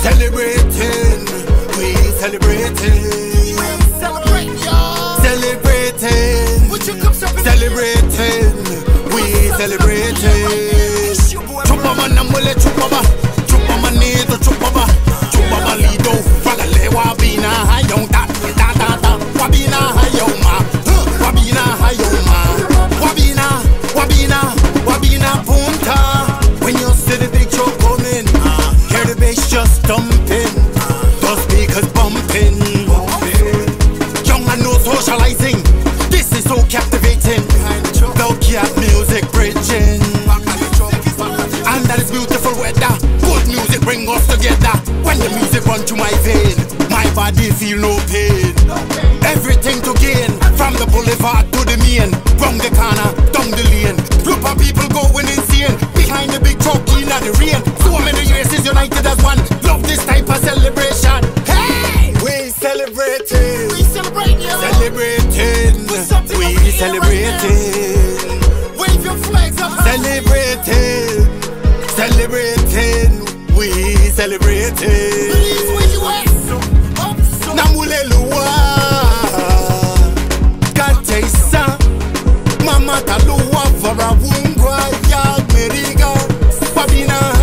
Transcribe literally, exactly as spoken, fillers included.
Celebrating, we celebrating. We celebrate, y'all. Celebrating, celebrating, we celebrating. Chupa manamule chupa ba, chupa manito chupa ba, chupa malido. Falale wabina hayong ta ta ta ta. Wabina hayong ma, wabina hayong ma. Wabina, wabina, wabina punta. When you see the big show coming, hear the bass just thumping, the speakers bumping. Young and no socializing, this is so captivating. They'll keep music bridging, and that is beautiful weather. Good music bring us together. When the music run to my vein, my body feel no pain. Everything to gain, from the boulevard to the main, from the corner down the lane. Group of people going insane, behind the big truck in the rain. So many races united as one. Love this type of celebration. Hey, we celebrating, We celebrate, y'all. celebrating, we celebrating, Wave your flags up high. celebrating, celebrating, we celebrating. Belize, where you at? Up, so Namulelua, Katesa, Mama Talua for a wound, ya Meriga, Wabina.